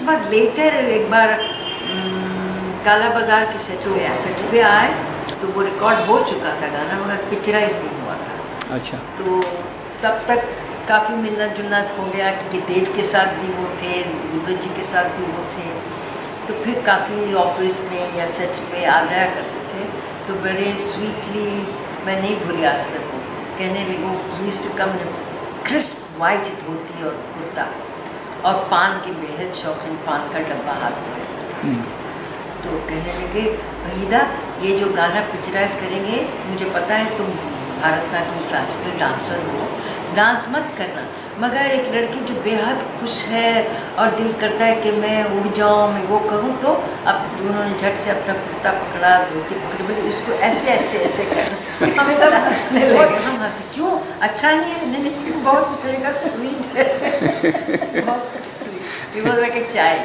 बाद लेटर एक बार काला बाजार के सेट पे आए तो वो रिकॉर्ड हो चुका था गाना, मगर पिक्चराइज नहीं हुआ था। अच्छा। तो तब तक काफ़ी मिलना जुलना हो गया, क्योंकि देव के साथ भी वो थे, गुरबत जी के साथ भी वो थे, तो फिर काफ़ी ऑफिस में या सेट पे आ जाया करते थे। तो बड़े स्वीटली, मैं नहीं भूली आज तक, वो कहने लगे used to come crisp white dhoti और कुर्ता, और पान के बेहद शौकीन, पान का डब्बा हाथ में रहता था। तो कहने लगे वहीदा, ये जो गाना पिक्चराइज करेंगे, मुझे पता है तुम भारतनाट्यम क्लासिकल डांसर हो, डांस मत करना, मगर एक लड़की जो बेहद खुश है और दिल करता है कि मैं उड़ जाऊँ, मैं वो करूँ, तो अब उन्होंने झट से अपना कुर्ता पकड़ा, धोती पकड़ी, बोले उसको ऐसे ऐसे ऐसे करना। हम सब हंसने लगे, हम हंसे, क्यों अच्छा नहीं है? नहीं, बहुत तरीका स्वीट है, बहुत sweet, it was like a chai.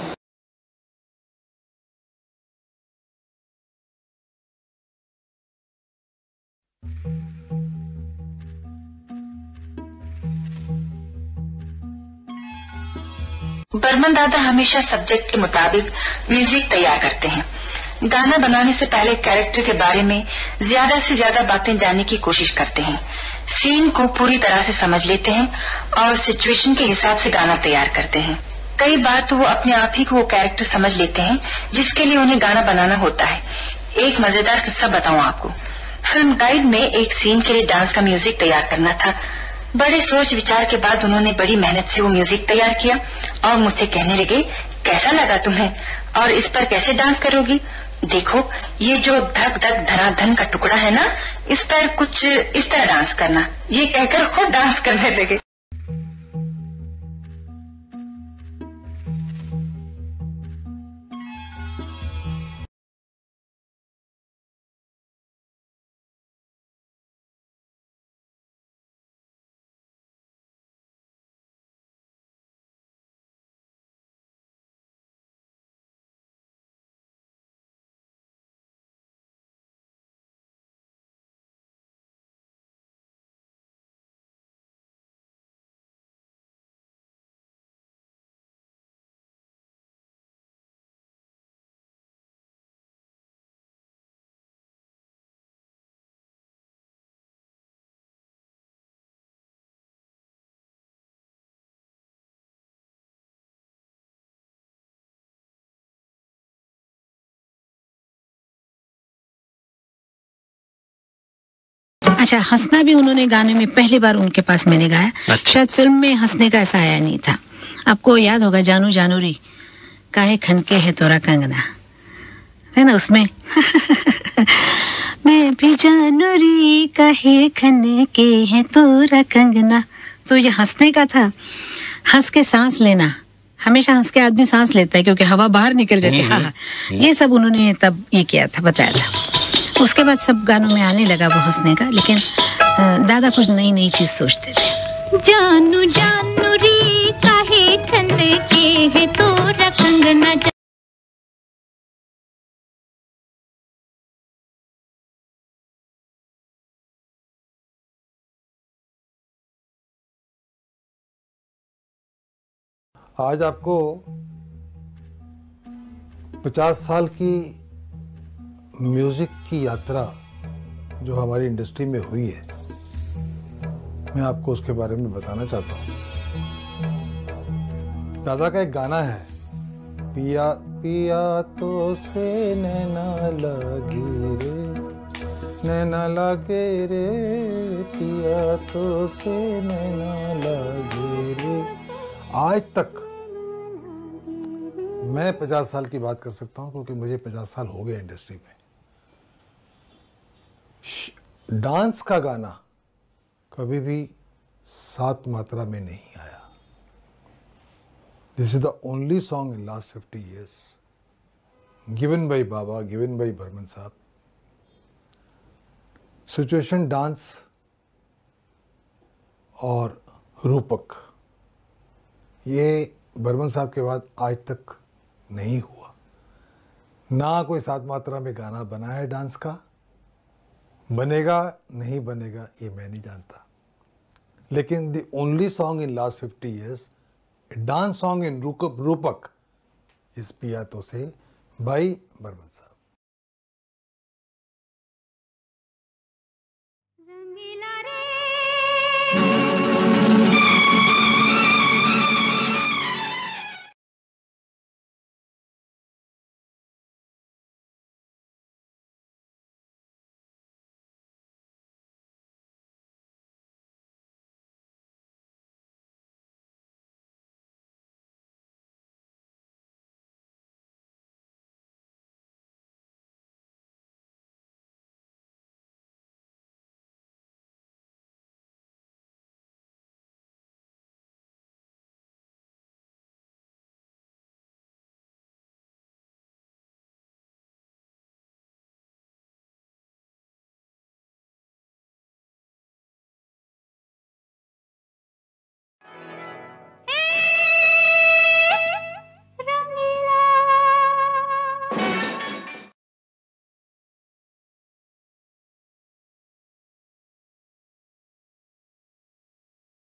Burman दादा हमेशा सब्जेक्ट के मुताबिक म्यूजिक तैयार करते हैं। गाना बनाने से पहले कैरेक्टर के बारे में ज्यादा से ज्यादा बातें जानने की कोशिश करते हैं, सीन को पूरी तरह से समझ लेते हैं और सिचुएशन के हिसाब से गाना तैयार करते हैं। कई बार तो वो अपने आप ही को वो कैरेक्टर समझ लेते हैं जिसके लिए उन्हें गाना बनाना होता है। एक मजेदार किस्सा बताऊं आपको। फिल्म गाइड में एक सीन के लिए डांस का म्यूजिक तैयार करना था। बड़े सोच विचार के बाद उन्होंने बड़ी मेहनत से वो म्यूजिक तैयार किया और मुझसे कहने लगे, कैसा लगा तुम्हें और इस पर कैसे डांस करोगी? देखो, ये जो धक धक धनाधन का टुकड़ा है ना, इस पर कुछ इस तरह डांस करना। ये कहकर खुद डांस करने लगे। अच्छा, हंसना भी उन्होंने गाने में पहली बार उनके पास मैंने गाया। अच्छा। शायद फिल्म में हंसने का ऐसा आया नहीं था। आपको याद होगा, जानू जानूरी काहे खनके है तोरा कंगना, है ना उसमें मैं भी जानूरी काहे खनके है तोरा कंगना। तो ये हंसने का था, हंस के सांस लेना। हमेशा हंस के आदमी सांस लेता है क्योंकि हवा बाहर निकल जाती है। हाँ, ये सब उन्होंने तब ये किया था, बताया था। उसके बाद सब गानों में आने लगा वो हंसने का, लेकिन दादा कुछ नई नई चीज सोचते थे। जानू जानू री काहे खनके है तोरा कंगना। आज आपको 50 साल की म्यूजिक की यात्रा जो हमारी इंडस्ट्री में हुई है, मैं आपको उसके बारे में बताना चाहता हूँ। दादा का एक गाना है, पिया पिया तो से नैना लगे रे, नैना लगे रे, पिया तो से नैना लगे रे। आज तक मैं 50 साल की बात कर सकता हूँ क्योंकि मुझे 50 साल हो गए इंडस्ट्री में। डांस का गाना कभी भी 7 मात्रा में नहीं आया। This is the only song in last 50 years given by Baba, given by Burman साहब। सिचुएशन डांस और रूपक, ये बर्मन साहब के बाद आज तक नहीं हुआ। ना कोई 7 मात्रा में गाना बना है डांस का, बनेगा नहीं बनेगा ये मैं नहीं जानता, लेकिन the only song in last 50 years, dance song in Rupak इस पिया तो से भाई बर्मन साहब।